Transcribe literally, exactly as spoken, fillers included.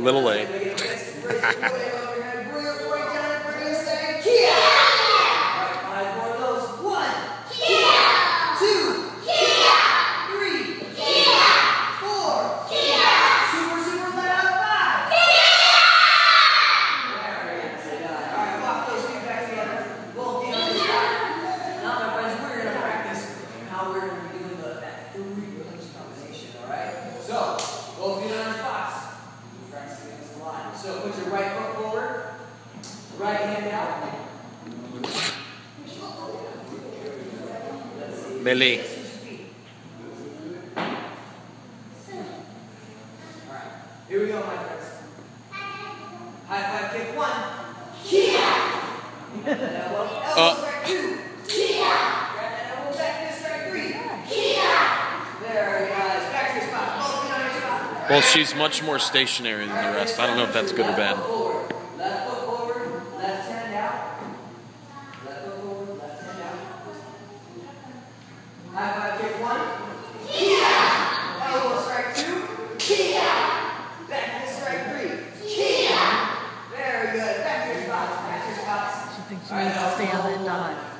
Little late. So, both feet on your spots. Practice against the line. So, put your right foot forward, right hand out. Meli. Alright, here we go, my friends. High five kick one. Kia! Elbow, elbow strike two. Kia! Grab that elbow back to strike three. Kia! There, guys. Back to your spot. Both feet on your spot. Well, she's much more stationary than the rest. I don't know if that's good or bad. Left foot forward, left hand out. Left foot forward, left hand out. High five kick one. Kia! Elbow strike two. Kia! Back to strike three. Kia! Very good. Back to your spots. Back to your spots. She thinks she needs to stay on that dot.